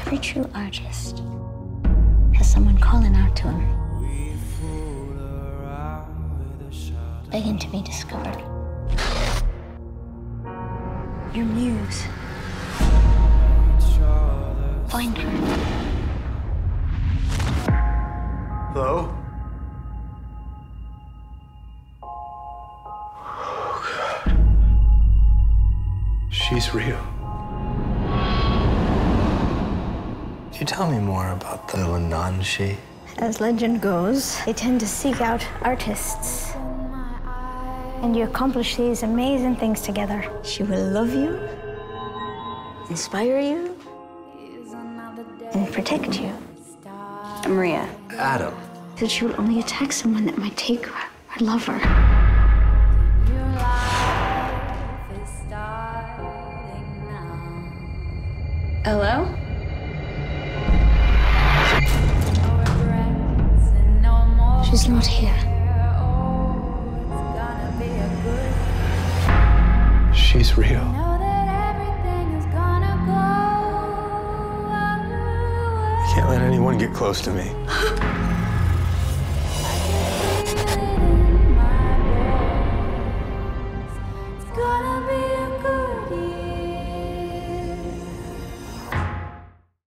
Every true artist has someone calling out to him, begging to be discovered. Your muse. Find her. Hello? She's real. Can you tell me more about the Leannán Sí? As legend goes, they tend to seek out artists. And you accomplish these amazing things together. She will love you, inspire you, and protect you. Maria. Adam. That she will only attack someone that might take her lover. Hello? She's not here. She's real. I can't let anyone get close to me.